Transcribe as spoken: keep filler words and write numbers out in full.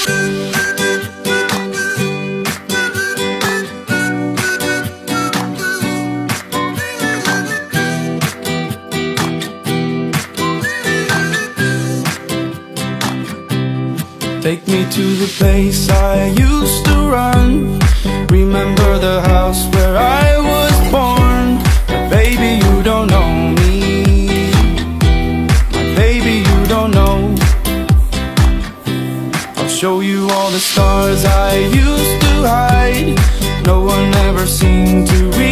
Take me to the place I used to run. Remember the house where I was born. But baby, you don't know me. My baby, you don't know. I'll show you all the stars I used to hide. No one ever seemed to realize